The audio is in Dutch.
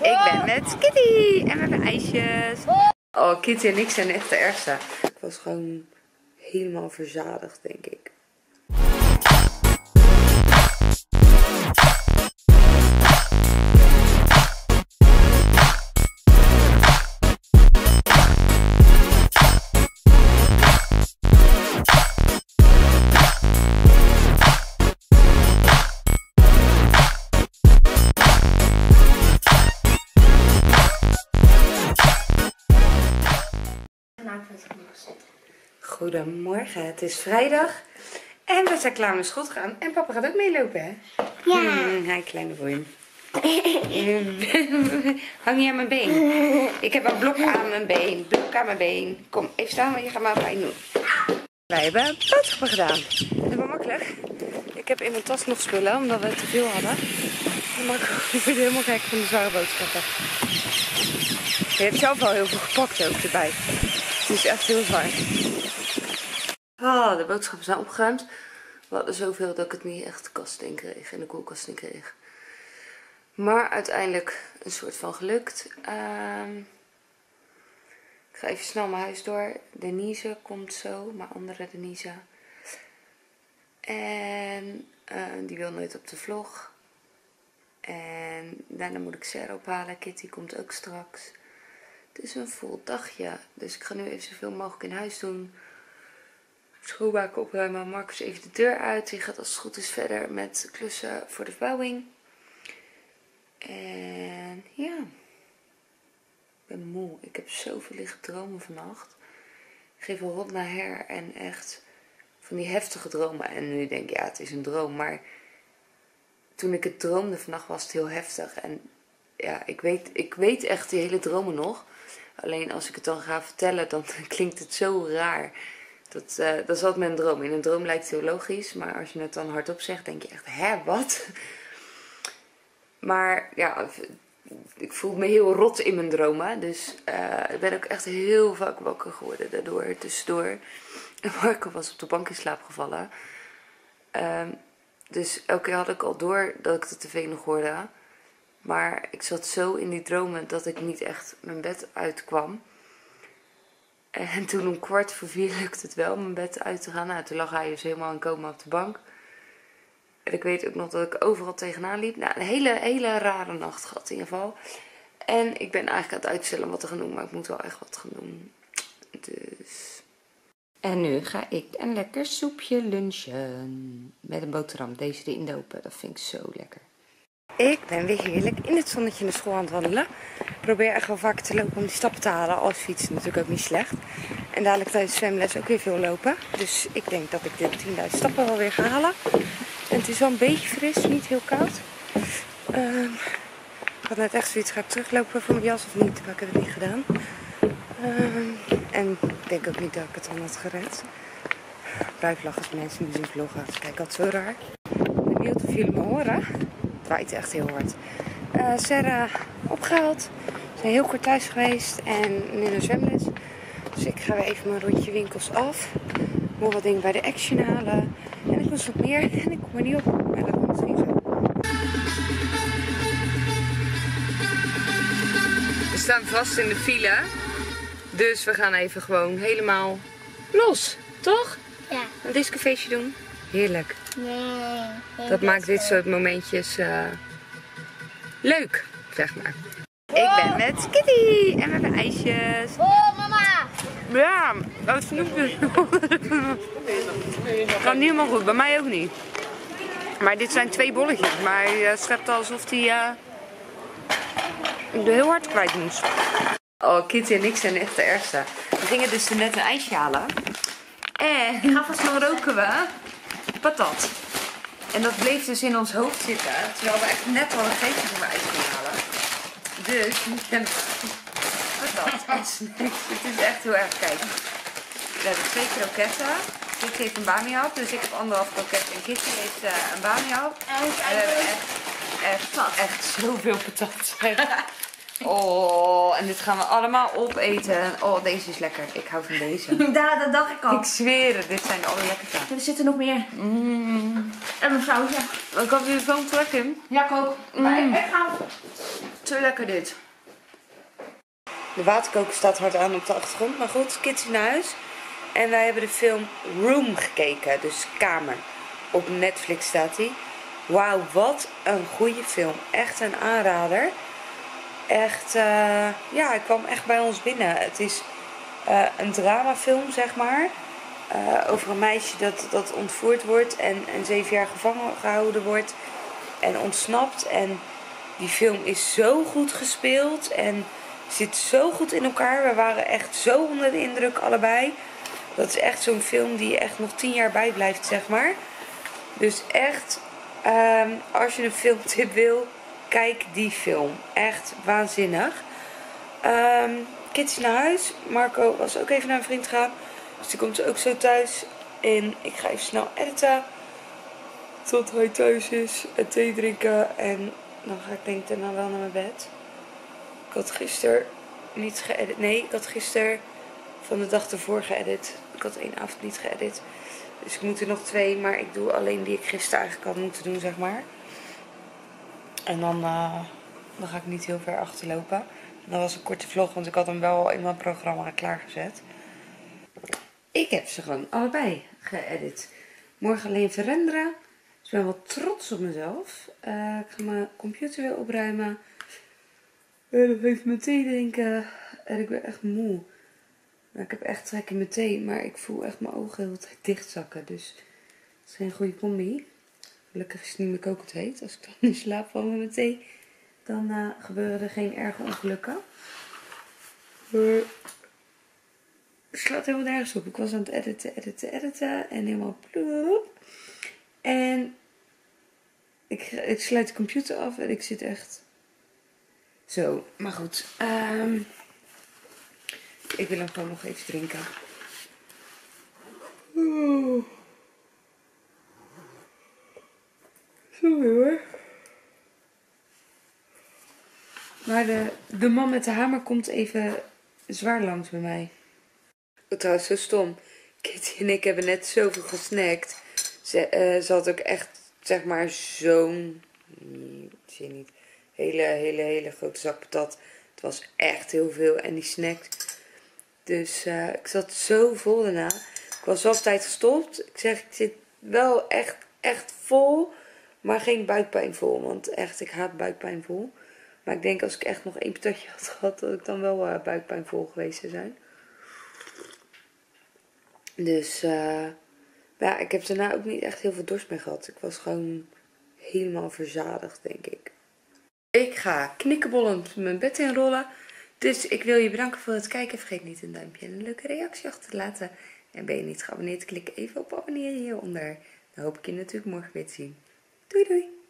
Ik ben met Kitty en we hebben ijsjes. Oh, Kitty en ik zijn echt de ergste. Ik was gewoon helemaal verzadigd, denk ik. Goedemorgen, het is vrijdag en we zijn klaar met school gaan en papa gaat ook meelopen, hè? Ja. Hi, kleine boy. Hang je aan mijn been? Ik heb een blok aan mijn been, Kom, even staan, want je gaat maar pijn doen. Wij hebben boodschappen gedaan. Dat was makkelijk. Ik heb in mijn tas nog spullen, omdat we te veel hadden. Maar ik vind het helemaal gek van de zware boodschappen. Je hebt zelf al heel veel gepakt ook erbij. Het is echt heel zwaar. Oh, de boodschappen zijn opgeruimd. We hadden zoveel dat ik het niet echt de kast in kreeg. En de koelkast in kreeg. Maar uiteindelijk een soort van gelukt. Ik ga even snel mijn huis door. Denise komt zo. Mijn andere Denise. En die wil nooit op de vlog. En daarna moet ik Sarah ophalen. Kitty komt ook straks. Het is een vol dagje. Dus ik ga nu even zoveel mogelijk in huis doen. Schoonmaken, opruimen. Marcus even de deur uit. Die gaat als het goed is verder met klussen voor de verbouwing. En ja. Ik ben moe. Ik heb zoveel liggen dromen vannacht. Ik geef wel rond naar her. En echt van die heftige dromen. En nu denk ik, ja, het is een droom. Maar toen ik het droomde vannacht was het heel heftig. En ja, ik weet echt die hele dromen nog. Alleen als ik het dan ga vertellen, dan klinkt het zo raar. Dat is altijd mijn droom. In een droom lijkt het heel logisch. Maar als je het dan hardop zegt, denk je echt, hè, wat? Maar ja, ik voel me heel rot in mijn dromen. Dus ik ben ook echt heel vaak wakker geworden daardoor. Tussendoor. En Marco was op de bank in slaap gevallen. Dus elke keer had ik al door dat ik de tv nog hoorde. Maar ik zat zo in die dromen dat ik niet echt mijn bed uitkwam. En toen om 3:15 lukte het wel om mijn bed uit te gaan. Nou, toen lag hij dus helemaal in coma op de bank. En ik weet ook nog dat ik overal tegenaan liep. Nou, een hele rare nacht gehad in ieder geval. En ik ben eigenlijk aan het uitstellen wat te gaan doen. Maar ik moet wel echt wat gaan doen. Dus. En nu ga ik een lekker soepje lunchen. Met een boterham. Deze erin dopen. Dat vind ik zo lekker. Ik ben weer heerlijk in het zonnetje naar school aan het wandelen. Ik probeer echt wel vaker te lopen om die stappen te halen. Als fietsen natuurlijk ook niet slecht. En dadelijk tijdens zwemles ook weer veel lopen. Dus ik denk dat ik de 10.000 stappen wel weer ga halen. En het is wel een beetje fris, niet heel koud. Ik had net echt zoiets, ga ik teruglopen voor mijn jas of niet? Maar ik heb het niet gedaan. En ik denk ook niet dat ik het dan had gered. Blijf lachen als mensen nu zien vloggen. Kijk, dat zo raar. Ik ben benieuwd of jullie me horen. Het waait echt heel hard. Sarah opgehaald. We zijn heel kort thuis geweest en nu naar zwemles. Dus ik ga weer even mijn rondje winkels af. Nog wat dingen bij de Action halen. En ik moest nog meer en ik kom er niet op. Maar dat komt misschien zo. We staan vast in de file. Dus we gaan even gewoon helemaal los. Toch? Ja. Een discofeestje doen. Heerlijk. Nee. Dat maakt dit soort momentjes leuk, zeg maar. Ik ben met Kitty en we hebben ijsjes. Oh, mama! Ja, dat snoepjes. Gaat niet helemaal goed, bij mij ook niet. Maar dit zijn 2 bolletjes, maar je schept alsof die er heel hard kwijt moest. Oh, Kitty en ik zijn echt de ergste. We gingen dus net een ijsje halen. En dan roken we patat. En dat bleef dus in ons hoofd zitten. Terwijl we echt net al een geetje van mijn ijs gingen halen. Dus nu hebben we patat en snacks. Het is echt heel erg kijken. We hebben 2 kroketten. Kitty heeft een bami-hap. Dus ik heb 1,5 kroket. En Kitty heeft een bami-hap. En we hebben echt zoveel patat. Oh, en dit gaan we allemaal opeten. Oh, deze is lekker. Ik hou van deze. Ja, dat dacht ik al. Ik zweer het, dit zijn de allerlekkerste. Er zitten nog meer. En een sausje. Ik had jullie film terug in. Ja, ik ook. Maar ik ga... Zo lekker dit. De waterkoker staat hard aan op de achtergrond. Maar goed, kids in huis. En wij hebben de film Room gekeken. Dus Kamer. Op Netflix staat die. Wauw, wat een goede film. Echt een aanrader. Echt, ja, hij kwam echt bij ons binnen. Het is een dramafilm, zeg maar. Over een meisje dat ontvoerd wordt en 7 jaar gevangen gehouden wordt. En ontsnapt. En die film is zo goed gespeeld. En zit zo goed in elkaar. We waren echt zo onder de indruk allebei. Dat is echt zo'n film die echt nog 10 jaar bijblijft, zeg maar. Dus echt, als je een filmtip wil, kijk die film. Echt waanzinnig. Kids naar huis. Marco was ook even naar een vriend gaan. Dus die komt ook zo thuis. En ik ga even snel editen. Tot hij thuis is. En thee drinken. En dan ga ik denk ik daarna wel naar mijn bed. Ik had gisteren niet geëdit. Nee, ik had gisteren van de dag ervoor geëdit. Ik had 1 avond niet geëdit. Dus ik moet er nog 2. Maar ik doe alleen die ik gisteren eigenlijk had moeten doen, zeg maar. En dan ga ik niet heel ver achterlopen. Dat was een korte vlog, want ik had hem wel in mijn programma klaargezet. Ik heb ze gewoon allebei geëdit. Morgen alleen verrenderen. Dus ik ben wel trots op mezelf. Ik ga mijn computer weer opruimen. En nog even mijn thee drinken. En ik ben echt moe. Nou, ik heb echt trek in mijn thee, maar ik voel echt mijn ogen heel de tijd dichtzakken. Dus dat is geen goede combi. Gelukkig is het niet meer kokend heet. Als ik dan in slaap val met mijn thee, dan gebeuren er geen erge ongelukken. Het slaat helemaal nergens op. Ik was aan het editen en helemaal ploep. En ik sluit de computer af en ik zit echt zo. Maar goed, ik wil hem gewoon nog even drinken. Sorry hoor. Maar de man met de hamer komt even zwaar langs bij mij. Oh, trouwens, zo stom. Kitty en ik hebben net zoveel gesnackt. Ze had ook echt, zeg maar, zo'n... zie je niet. Hele grote zak patat. Het was echt heel veel. En die snackt. Dus ik zat zo vol daarna. Ik was wel op tijd gestopt. Ik zeg, ik zit wel echt vol. Maar geen buikpijn vol. Want echt, ik haat buikpijn vol. Maar ik denk als ik echt nog 1 patatje had gehad, dat ik dan wel buikpijn vol geweest zou zijn. Dus ja, ik heb daarna ook niet echt heel veel dorst meer gehad. Ik was gewoon helemaal verzadigd, denk ik. Ik ga knikkenbollend mijn bed inrollen. Dus ik wil je bedanken voor het kijken. Vergeet niet een duimpje en een leuke reactie achter te laten. En ben je niet geabonneerd, klik even op abonneren hieronder. Dan hoop ik je natuurlijk morgen weer te zien. Doei doei!